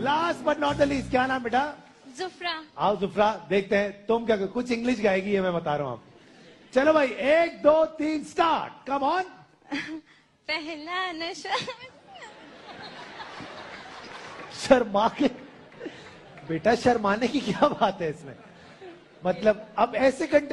Last but not the least, क्या नाम बेटा? जुफ्रा। आओ जुफ्रा, देखते हैं तुम क्या कुछ इंग्लिश गाएगी, ये मैं बता रहा हूं आप। चलो भाई, 1 2 3 स्टार्ट, कम ऑन। पहला नशा। शर्मा के बेटा, शर्माने की क्या बात है इसमें? मतलब अब ऐसे कंट्री